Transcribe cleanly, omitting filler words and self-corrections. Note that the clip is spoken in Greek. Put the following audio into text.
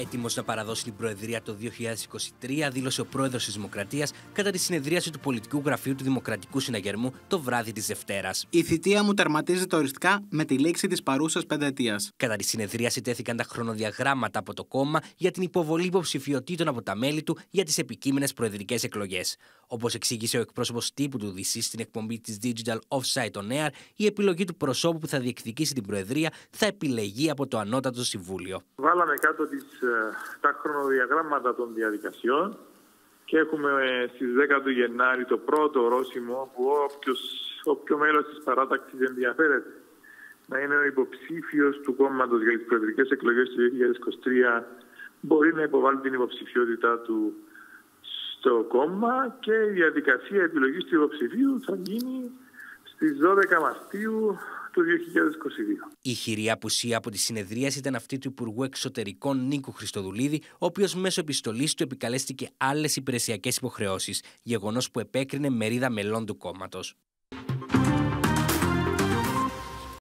Έτοιμος να παραδώσει την Προεδρία το 2023, δήλωσε ο πρόεδρος της Δημοκρατίας κατά τη συνεδρίαση του Πολιτικού Γραφείου του Δημοκρατικού Συναγερμού το βράδυ της Δευτέρας. Η θητεία μου τερματίζεται οριστικά με τη λήξη της παρούσας πενταετίας. Κατά τη συνεδρίαση τέθηκαν τα χρονοδιαγράμματα από το κόμμα για την υποβολή υποψηφιωτήτων από τα μέλη του για τις επικείμενες προεδρικές εκλογές. Όπως εξήγησε ο εκπρόσωπος τύπου του ΔΣ στην εκπομπή της Digital Offsite on Air, η επιλογή του προσώπου που θα διεκδικήσει την Προεδρία θα επιλεγεί από το Ανώτατο Συμβούλιο. Βάλαμε κάτω τα χρονοδιαγράμματα των διαδικασιών και έχουμε στις 10 του Γενάρη το πρώτο ορόσημο που όποιο μέλος της παράταξης ενδιαφέρεται να είναι ο υποψήφιος του κόμματος για τις προεδρικές εκλογές του 2023 μπορεί να υποβάλει την υποψηφιότητά του στο κόμμα και η διαδικασία επιλογής του υποψηφίου θα γίνει στις 12 Μαρτίου του 2022. Η χειρή απουσία από τη συνεδρίαση ήταν αυτή του Υπουργού Εξωτερικών Νίκου Χριστοδουλίδη, ο οποίος μέσω επιστολής του επικαλέστηκε άλλες υπηρεσιακές υποχρεώσεις, γεγονός που επέκρινε μερίδα μελών του κόμματος.